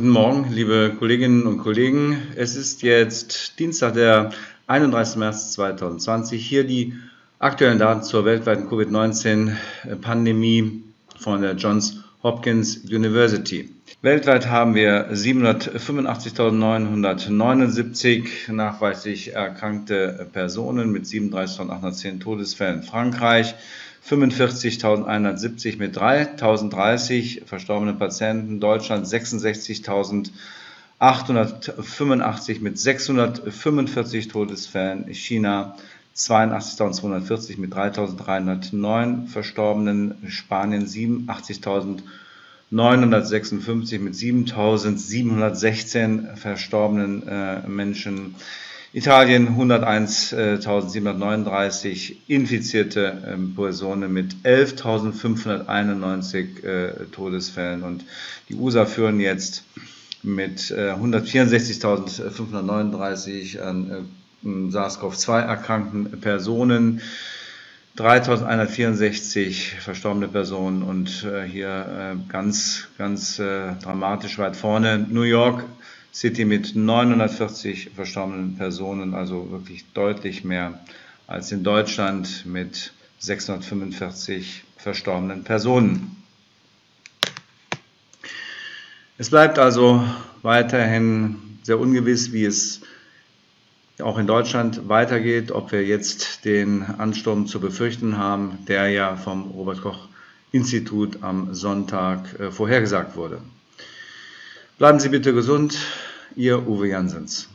Guten Morgen, liebe Kolleginnen und Kollegen. Es ist jetzt Dienstag, der 31. März 2020. Hier die aktuellen Daten zur weltweiten Covid-19-Pandemie von der Johns Hopkins University. Weltweit haben wir 785.979 nachweislich erkrankte Personen mit 37.810 Todesfällen. Frankreich 45.170 mit 3.030 verstorbenen Patienten. Deutschland 66.885 mit 645 Todesfällen. China 82.240 mit 3.309 Verstorbenen. Spanien 87.956 mit 7.716 verstorbenen Menschen. Italien 101.739 infizierte Personen mit 11.591 Todesfällen, und die USA führen jetzt mit 164.539 an SARS-CoV-2 erkrankten Personen, 3.164 verstorbene Personen, und hier ganz dramatisch weit vorne New York City mit 940 verstorbenen Personen, also wirklich deutlich mehr als in Deutschland mit 645 verstorbenen Personen. Es bleibt also weiterhin sehr ungewiss, wie es auch in Deutschland weitergeht, ob wir jetzt den Ansturm zu befürchten haben, der ja vom Robert-Koch-Institut am Sonntag vorhergesagt wurde. Bleiben Sie bitte gesund, Ihr Uwe Janssens.